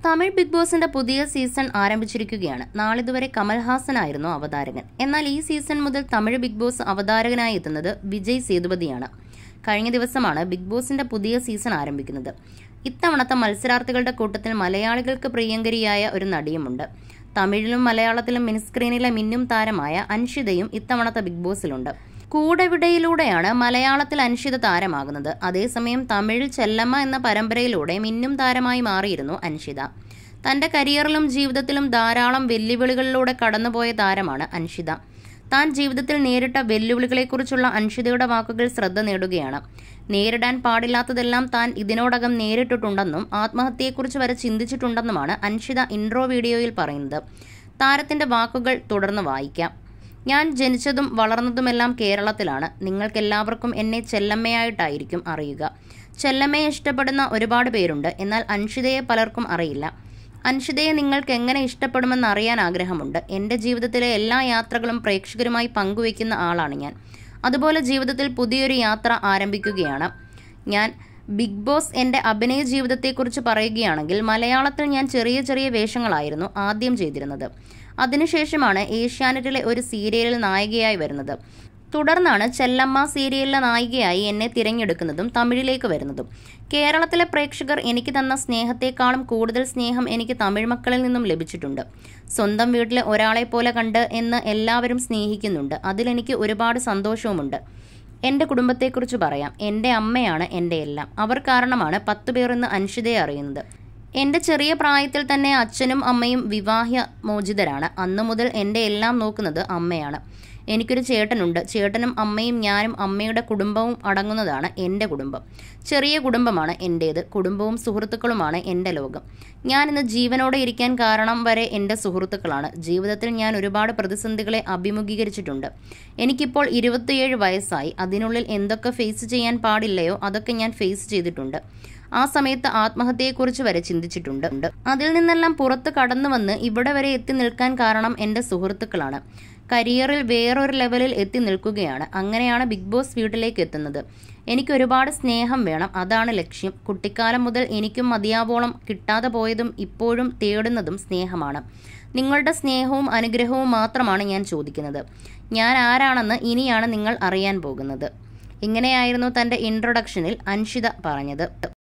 Tamil big ബോസിന്റെ പുതിയ season ആരംഭിച്ചിരിക്കുകയാണ്. നാളിതുവരെ കമൽഹാസനായിരുന്നു അവതാരകൻ. എന്നാൽ ഈ സീസൺ മുതൽ തമിഴ് ബിഗ് ബോസ് അവതാരകനായി എത്തുന്നത് വിജയ് സേതുപതിയാണ്. കഴിഞ്ഞ ദിവസമാണ് ബിഗ് ബോസിന്റെ പുതിയ സീസൺ ആരംഭിക്കുന്നത്. ഇത്തവണത്തെ മത്സരാർത്ഥികളുടെ കൂട്ടത്തിൽ മലയാളികൾക്ക് പ്രിയങ്കരിയായ ഒരു നടിയുമുണ്ട്. തമിഴിലും മലയാളത്തിലും മിനിസ്ക്രീനിലെ മിന്നും താരമായ അൻഷിതയും ഇത്തവണത്തെ ബിഗ് ബോസിലുണ്ട്. കൂടെവിടയിലൂടെയാണ് മലയാളത്തിൽ അൻഷിത താരമാകുന്നത്. അതേസമയം തമിഴിൽ ചെല്ലമ്മ എന്ന പരമ്പരയിലൂടെ മിന്നും താരമായി മാറിയിരുന്നു അൻഷിത. തന്റെ കരിയറിലും ജീവിതത്തിലും ധാരാളം വെല്ലുവിളികളിലൂടെ കടന്നുപോയ താരമാണ് അൻഷിത. താൻ ജീവിതത്തിൽ നേരിട്ട വെല്ലുവിളികളെക്കുറിച്ചുള്ള അൻഷിതയുടെ വാക്കുകൾ ശ്രദ്ധ നേടുകയാണ്. നേരിടാൻ പാടില്ലാത്തതെല്ലാം താൻ ഇതിനോടകം നേരിട്ടിട്ടുണ്ടെന്നും ആത്മഹത്യയെക്കുറിച്ച് വരെ ചിന്തിച്ചിട്ടുണ്ടെന്നുമാണ് അൻഷിത ഇൻട്രോ വീഡിയോയിൽ പറയുന്നത്. താരത്തിന്റെ വാക്കുകൾ തുടർന്ന് വായിക്കാം. ഞാൻ ജനിച്ചതും വളർന്നതുമെല്ലാം കേരളത്തിലാണ്. നിങ്ങൾക്കെല്ലാവർക്കും എന്നെ ചെല്ലമ്മയായിട്ടായിരിക്കും അറിയുക. ചെല്ലമ്മയെ ഇഷ്ടപ്പെടുന്ന ഒരുപാട് പേരുണ്ട്. എന്നാൽ അൻഷിതയെ പലർക്കും അറിയില്ല. അൻഷിതയെ നിങ്ങൾക്ക് എങ്ങനെ ഇഷ്ടപ്പെടുമെന്ന് അറിയാൻ ആഗ്രഹമുണ്ട്. എൻ്റെ ജീവിതത്തിലെ എല്ലാ യാത്രകളും പ്രേക്ഷകരുമായി പങ്കുവയ്ക്കുന്ന ആളാണ് ഞാൻ. അതുപോലെ ജീവിതത്തിൽ പുതിയൊരു യാത്ര ആരംഭിക്കുകയാണ് ഞാൻ. ബിഗ് ബോസ് എൻ്റെ അഭിനയ ജീവിതത്തെക്കുറിച്ച് പറയുകയാണെങ്കിൽ മലയാളത്തിൽ ഞാൻ ചെറിയ ചെറിയ വേഷങ്ങളായിരുന്നു ആദ്യം ചെയ്തിരുന്നത്. അതിനുശേഷമാണ് ഏഷ്യാനെറ്റിലെ ഒരു സീരിയലിൽ നായികയായി വരുന്നത്. തുടർന്നാണ് ചെല്ലമ്മ സീരിയലിലെ നായികയായി എന്നെ തിരഞ്ഞെടുക്കുന്നതും തമിഴിലേക്ക് വരുന്നതും. കേരളത്തിലെ പ്രേക്ഷകർ എനിക്ക് തന്ന സ്നേഹത്തെക്കാളും കൂടുതൽ സ്നേഹം എനിക്ക് തമിഴ് മക്കളിൽ നിന്നും ലഭിച്ചിട്ടുണ്ട്. സ്വന്തം വീട്ടിലെ ഒരാളെ പോലെ കണ്ട് എന്ന് എല്ലാവരും സ്നേഹിക്കുന്നുണ്ട്. അതിലെനിക്ക് ഒരുപാട് സന്തോഷവുമുണ്ട്. എൻ്റെ കുടുംബത്തെക്കുറിച്ച് പറയാം. എൻ്റെ അമ്മയാണ് എൻ്റെ എല്ലാം. അവർ കാരണമാണ് 10 പേർ ഇന്ന് അൻഷിതയെ അറിയുന്നത്. എൻ്റെ ചെറിയ പ്രായത്തിൽ തന്നെ അച്ഛനും അമ്മയും വിവാഹ മോചിതരാണ്. അന്നു മുതൽ എൻ്റെ എല്ലാം നോക്കുന്നത് അമ്മയാണ്. എനിക്കൊരു ചേട്ടനുണ്ട്. ചേട്ടനും അമ്മയും ഞാനും അമ്മയുടെ കുടുംബവും അടങ്ങുന്നതാണ് എൻ്റെ കുടുംബം. ചെറിയ കുടുംബമാണ് എൻ്റേത്. കുടുംബവും സുഹൃത്തുക്കളുമാണ് എൻ്റെ ലോകം. ഞാൻ ഇന്ന് ജീവനോടെ ഇരിക്കാൻ കാരണം വരെ എൻ്റെ സുഹൃത്തുക്കളാണ്. ജീവിതത്തിൽ ഞാൻ ഒരുപാട് പ്രതിസന്ധികളെ അഭിമുഖീകരിച്ചിട്ടുണ്ട്. എനിക്കിപ്പോൾ 27 വയസ്സായി. അതിനുള്ളിൽ എന്തൊക്കെ ഫേസ് ചെയ്യാൻ പാടില്ലയോ അതൊക്കെ ഞാൻ ഫേസ് ചെയ്തിട്ടുണ്ട്. ആ സമയത്ത് ആത്മഹത്യയെക്കുറിച്ച് വരെ ചിന്തിച്ചിട്ടുണ്ട്. അതിൽ നിന്നെല്ലാം പുറത്ത് കടന്നു വന്ന് ഇവിടെ വരെ എത്തി നിൽക്കാൻ കാരണം എൻ്റെ സുഹൃത്തുക്കളാണ്. കരിയറിൽ വേറൊരു ലെവലിൽ എത്തി നിൽക്കുകയാണ്. അങ്ങനെയാണ് ബിഗ് ബോസ് വീട്ടിലേക്ക് എത്തുന്നത്. എനിക്ക് ഒരുപാട് സ്നേഹം വേണം. അതാണ് ലക്ഷ്യം. കുട്ടിക്കാലം മുതൽ എനിക്കും മതിയാവോളം കിട്ടാതെ പോയതും ഇപ്പോഴും തേടുന്നതും സ്നേഹമാണ്. നിങ്ങളുടെ സ്നേഹവും അനുഗ്രഹവും മാത്രമാണ് ഞാൻ ചോദിക്കുന്നത്. ഞാൻ ആരാണെന്ന് ഇനിയാണ് നിങ്ങൾ അറിയാൻ പോകുന്നത്. ഇങ്ങനെയായിരുന്നു തൻ്റെ ഇൻട്രൊഡക്ഷനിൽ അൻഷിത പറഞ്ഞത്.